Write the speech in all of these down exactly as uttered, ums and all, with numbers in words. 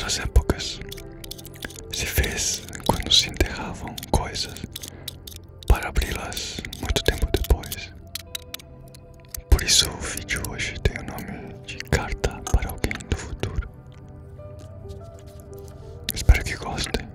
outras épocas se fez quando se enterravam coisas para abri-las muito tempo depois. Por isso o vídeo hoje tem o nome de Carta para Alguém do Futuro. Espero que gostem.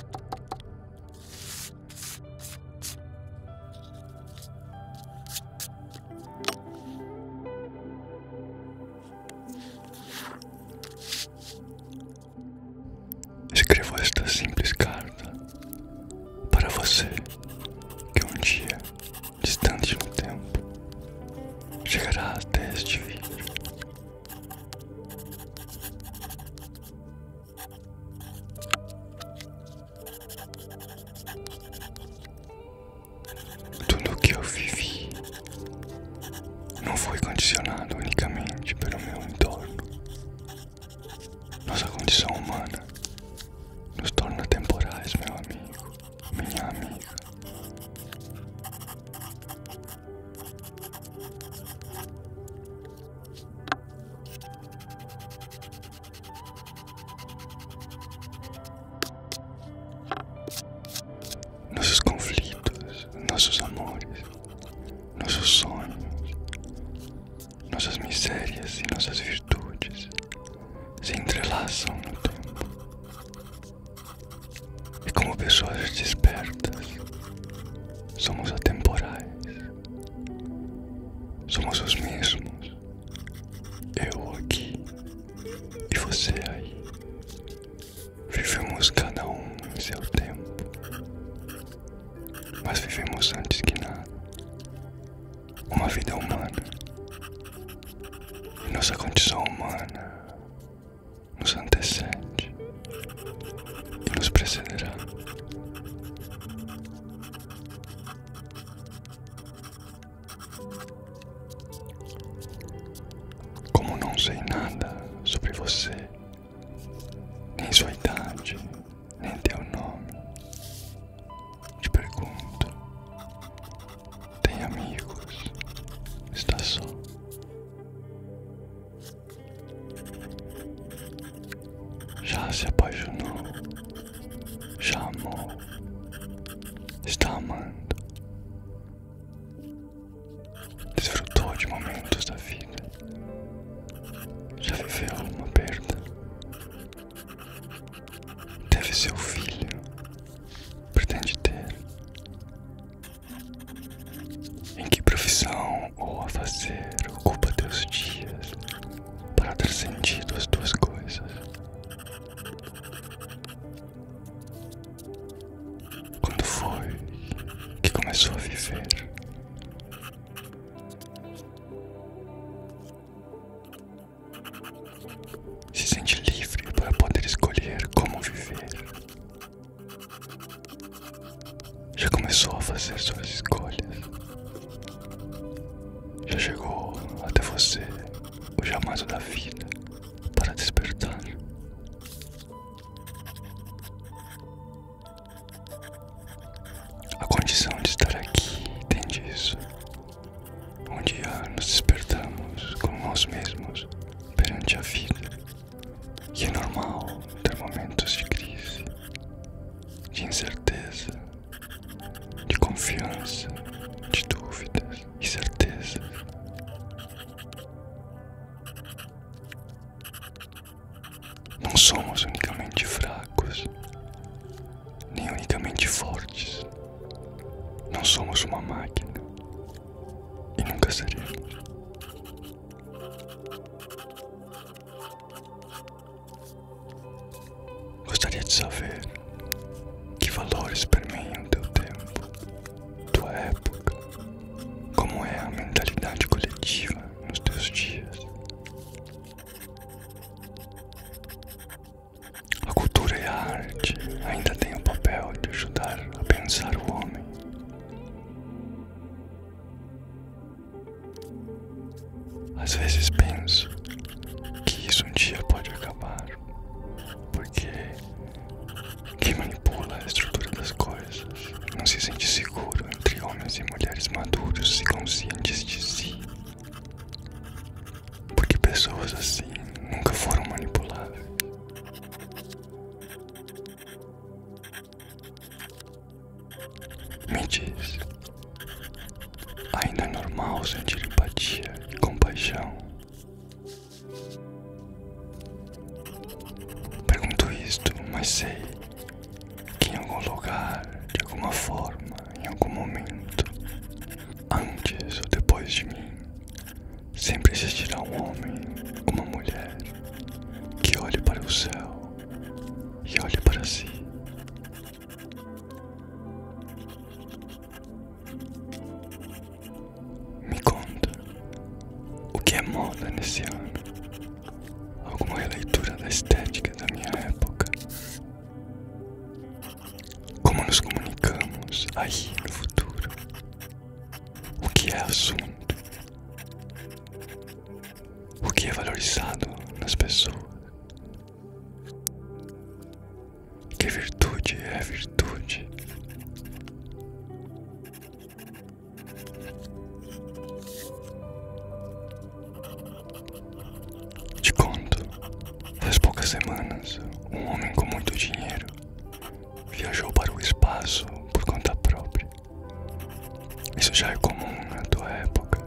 Escrevo esta simples carta para você que um dia, distante no tempo, chegará até este vídeo. Tudo o que eu vivi não foi condicionado unicamente pelo meu entorno. Nossa condição humana nos torna temporais, meu amigo, minha amiga. Nossos conflitos, nossos amores, nossos sonhos, nossas misérias e nossas virtudes se entrelaçam no tempo. E como pessoas despertas, somos atemporais. Somos os mesmos. Eu aqui e você aí. Vivemos cada um em seu tempo. Mas vivemos antes que nada uma vida humana. E nossa condição humana nos antecede e nos precederá. Como não sei nada sobre você, nem sua idade, nem teu nome, te pergunto: tem amigos? Está só? Já se apaixonou? Já amou? Está amando? Desfrutou de momentos da vida? Já viveu uma perda? Teve seu filho? Pretende ter? Em que profissão ou a fazer ocupa teus dias para dar sentido às tuas coisas? Quando foi que começou a viver? Se sente livre para poder escolher como viver? Já começou a fazer suas escolhas? Já chegou até você o chamado da vida para despertar? A condição de estar aqui tem disso. Um dia nos despertamos com nós mesmos perante a vida. E é normal ter momentos de crise, de incerteza, de confiança, de dúvidas e certezas. Não somos unicamente fracos, nem unicamente fortes. Não somos uma máquina e nunca seremos. Gostaria de saber que valores permeiam teu tempo, tua época, como é a mentalidade coletiva nos teus dias. A cultura e a arte ainda têm o papel de ajudar a pensar o homem. Às vezes penso que isso um dia pode acabar, porque quem manipula a estrutura das coisas não se sente seguro entre homens e mulheres maduros e conscientes de si. Porque pessoas assim nunca foram manipuláveis. Mas sei que em algum lugar, de alguma forma, em algum momento, antes ou depois de mim, sempre existirá um homem, uma mulher, que olhe para o céu e olhe para si. Me conta, o que é moda nesse ano? Alguma releitura da estética da minha época? Como nos comunicamos aí no futuro? O que é assunto? O que é valorizado nas pessoas? Que virtude é virtude? Te conto, faz poucas semanas, um homem com muito dinheiro viajou para o espaço por conta própria. Isso já é comum na tua época.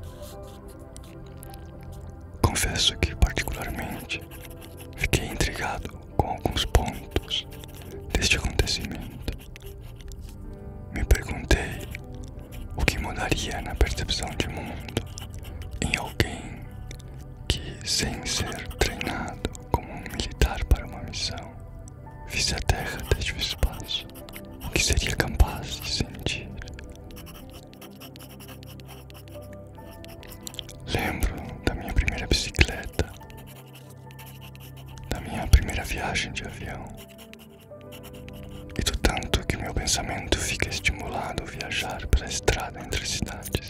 Confesso que, particularmente, fiquei intrigado com alguns pontos deste acontecimento. Me perguntei o que mudaria na percepção de mundo em alguém que, sem ser treinado como um militar para uma missão, visse a Terra desde o espaço. O que seria capaz de sentir? Lembro da minha primeira bicicleta, da minha primeira viagem de avião, e do tanto que meu pensamento fica estimulado a viajar pela estrada entre cidades.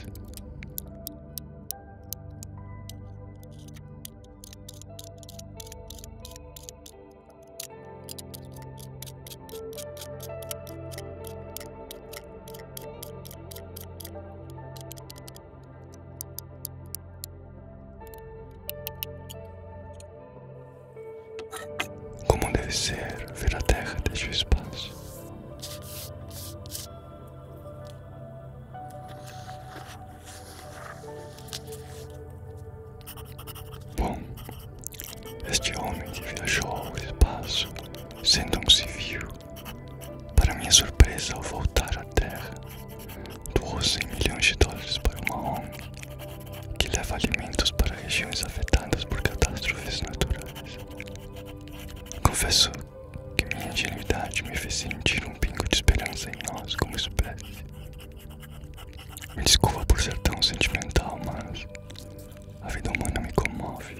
Como deve ser ver a Terra desde o espaço? Bom, este homem que viajou ao espaço sendo um civil, para minha surpresa, ao voltar à Terra, doou cem milhões de dólares para uma O N G que leva alimentos para regiões afetadas por catástrofes naturais. Confesso que minha ingenuidade me fez sentir um pingo de esperança em nós como espécie. Me desculpa por ser tão sentimental, mas a vida humana me comove.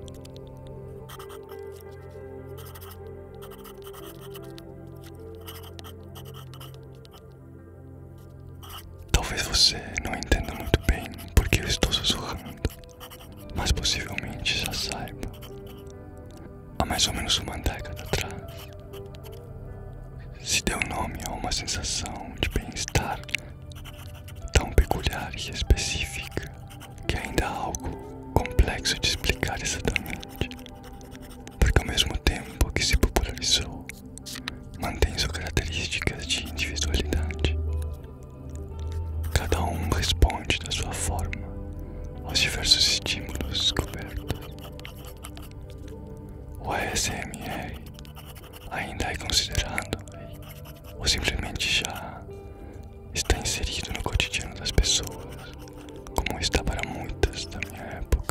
Talvez você não entenda muito bem porque eu estou sussurrando, mas possivelmente já saiba. Há mais ou menos uma década atrás, se deu nome a uma sensação de bem-estar tão peculiar e específica que ainda há algo complexo de explicar exatamente, porque ao mesmo tempo que se popularizou, mantém suas características de individualidade. Cada um responde da sua forma aos diversos estímulos descobertos. O A S M R ainda é considerado ou simplesmente já está inserido no cotidiano das pessoas, como está para muitas da minha época.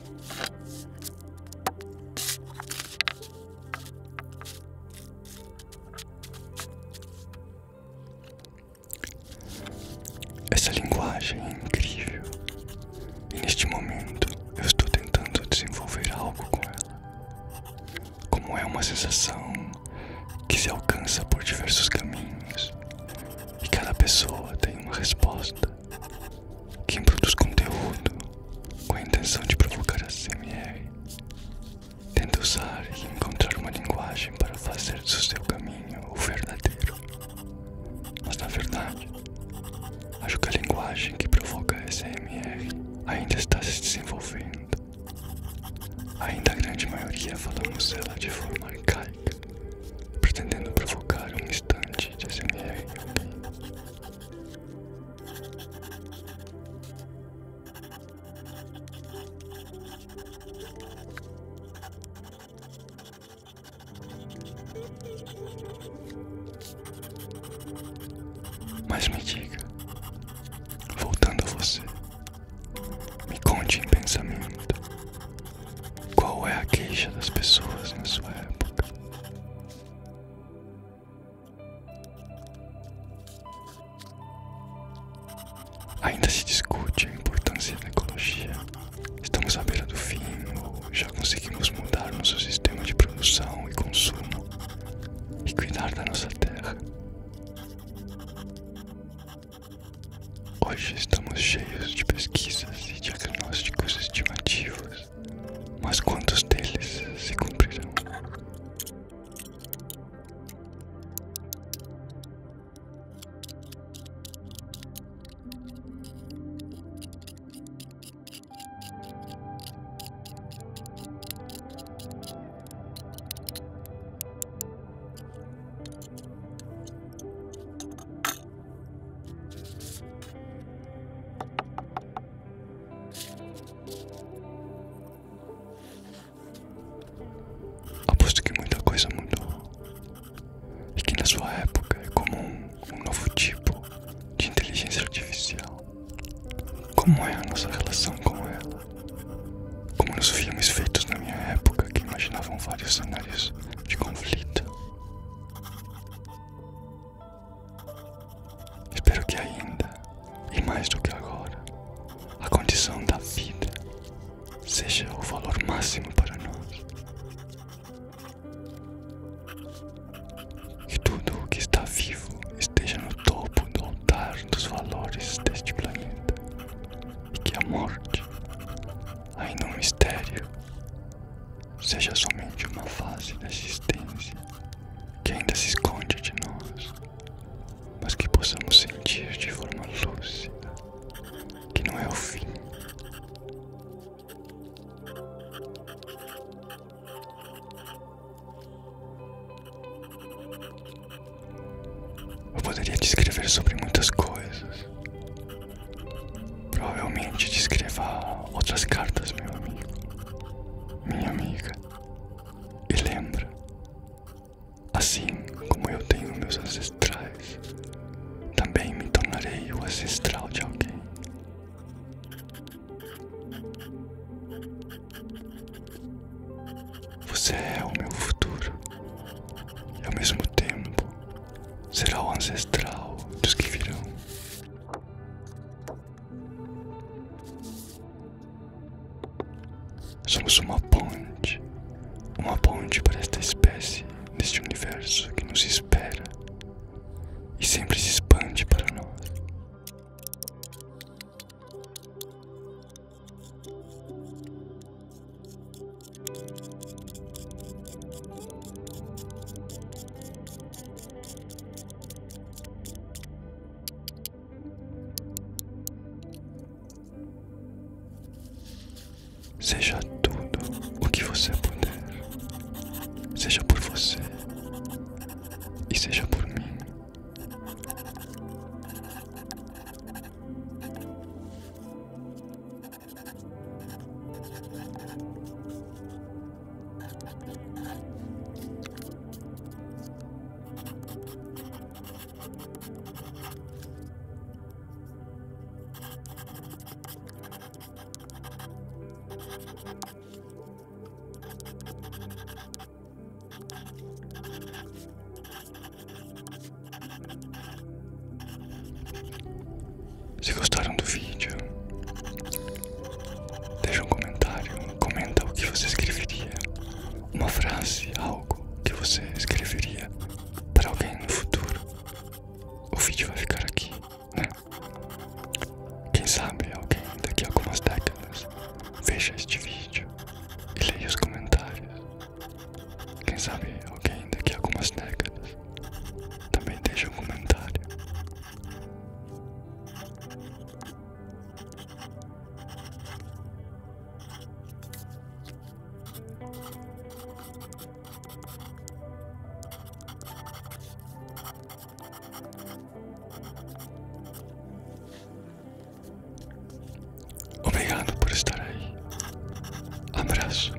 Essa linguagem é incrível e neste momento eu estou tentando desenvolver algo com ela. Como é uma sensação que se alcança por diversos caminhos e cada pessoa tem uma resposta. Quem produz conteúdo com a intenção de provocar a S M R tenta usar e encontrar uma linguagem para fazer do seu caminho o verdadeiro. Mas na verdade, acho que a linguagem que provoca a S M R ainda está se desenvolvendo. Ainda a grande maioria falamos ela de forma arcaica, pretendendo provocar um instante de S M R em alguém. Mas me diga, voltando a você, me conte em pensamento, qual é a queixa das pessoas na sua época? Ainda se discute a importância da ecologia. Estamos à beira do fim ou já conseguimos mudar nosso sistema de produção e consumo e cuidar da nossa terra? Hoje estamos cheios de pesquisas e diagnósticos estimativos, mas quantos deles se cumprirão? Aposto que muita coisa mudou e que na sua época é comum um novo tipo de inteligência artificial. Como é a nossa relação com ela? Como nos filmes feitos na minha época que imaginavam vários cenários de conflito. Espero que ainda, e mais do que agora, a condição da vida seja o valor máximo para nós. Que tudo o que está vivo esteja no topo do altar dos valores deste planeta. E que a morte, ainda um mistério, seja somente uma fase da existência que ainda se esconde de nós, mas que possamos sentir de forma lúcida que não é o fim. Eu poderia descrever sobre muitas coisas. Provavelmente descreva outras cartas, meu amigo, minha amiga. E lembra, assim como eu tenho meus ancestrais, também me tornarei o ancestral de alguém. Você é o meu futuro e ao mesmo tempo será o ancestral dos que virão. Somos uma ponte, uma ponte para esta espécie neste universo que nos espera e sempre se expande para nós. Seja tudo o que você puder, seja por você e seja por mim. Se gostaram do vídeo, deixa um comentário, comenta o que você escreveria, uma frase, algo que você escreveria para alguém no futuro. O vídeo vai ficar aqui, né? Quem sabe alguém daqui a algumas décadas veja este vídeo e leia os comentários. Quem sabe alguém daqui a algumas décadas também deixa um comentário. Obrigado por estar aí. Abraço.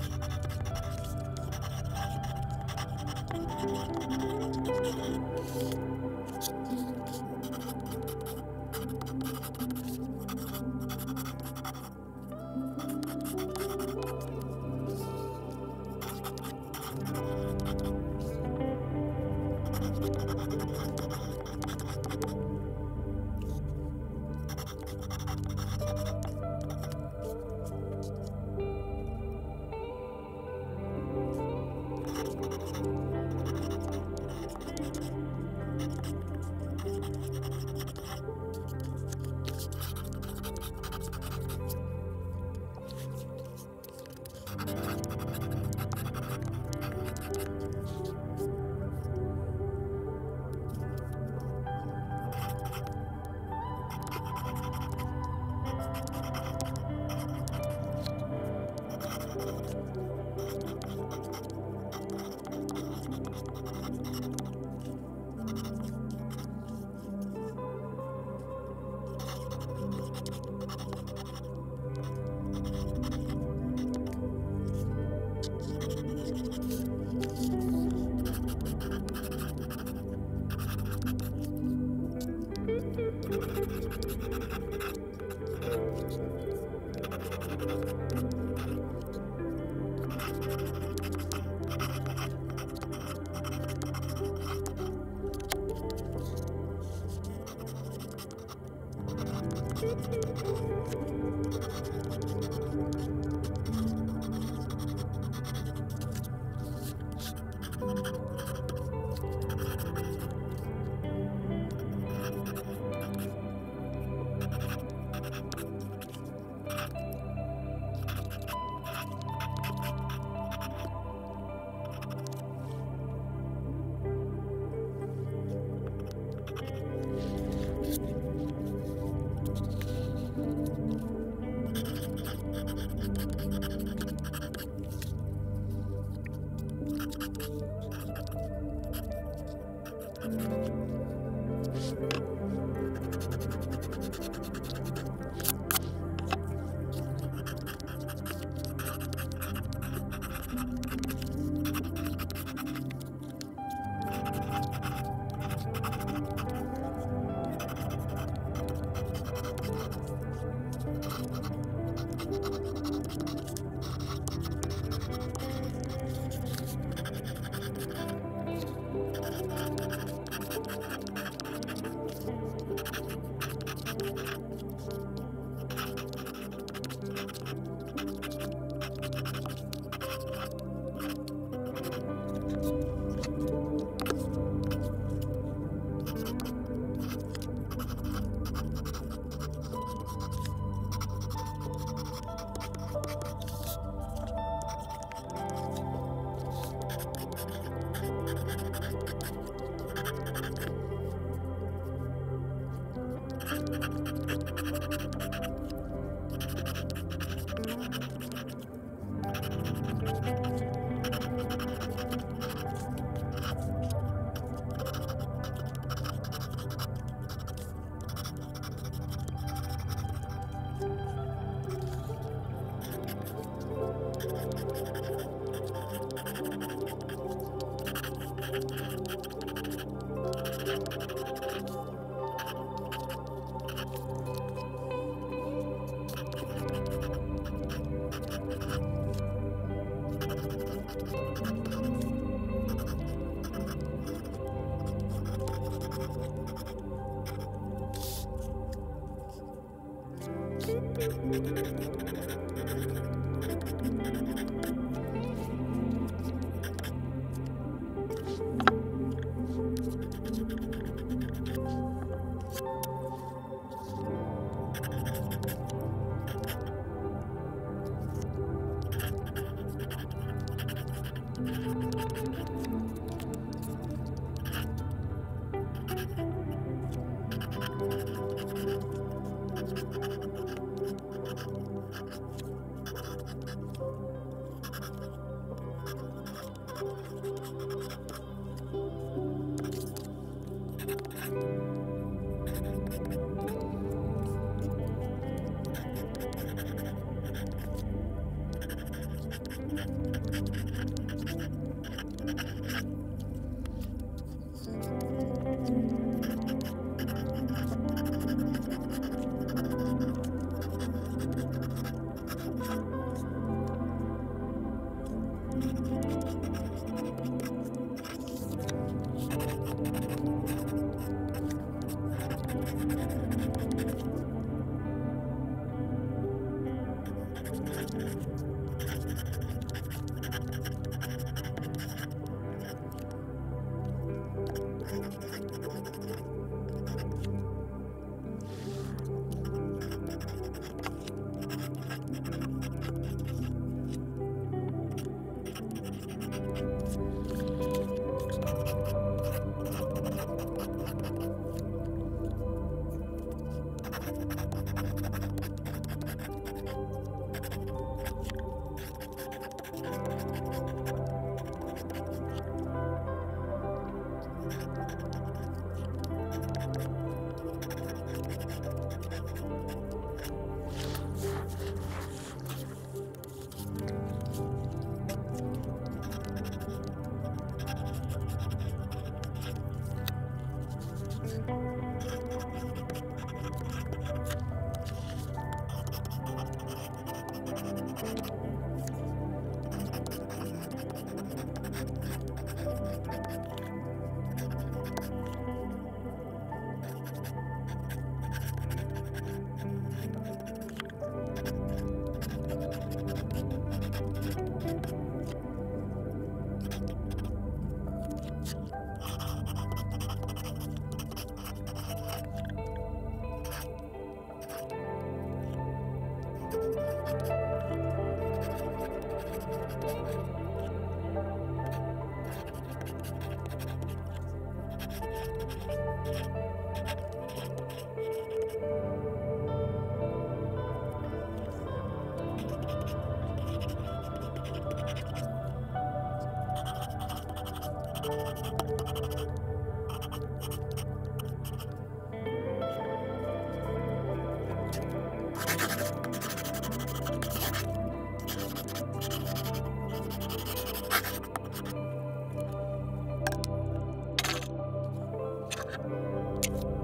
You